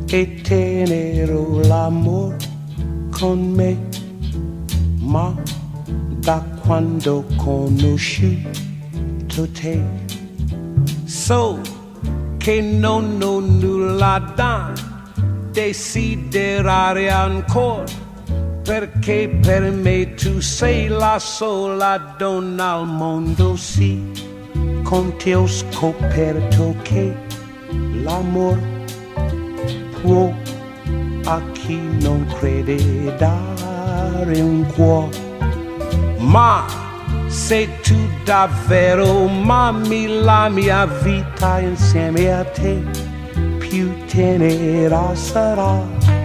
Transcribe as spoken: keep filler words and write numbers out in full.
e tenerò l'amor con me, ma da quando ho conosciuto te so che non ho nulla da desiderare ancora, perché per me tu sei la sola donna al mondo. Sì, con te ho scoperto che l'amor può a chi non crede dare un cuore, ma se tu davvero m'ami la mia vita insieme a te più tenera sarà.